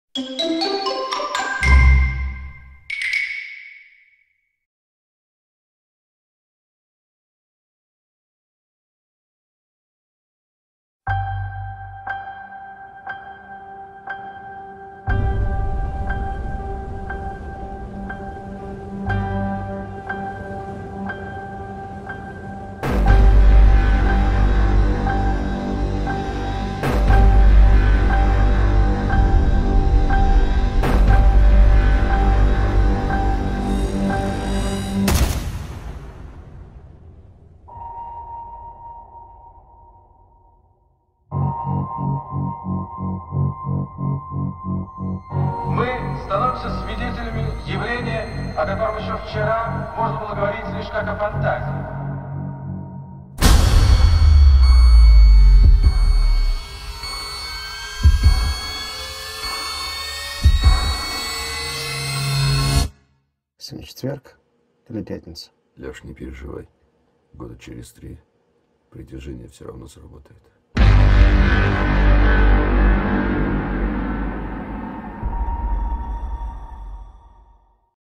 Мы становимся свидетелями явления, о котором еще вчера можно было говорить лишь как о фантазии. Сегодня четверг или пятница? Леш, не переживай. Года через 3 притяжение все равно сработает.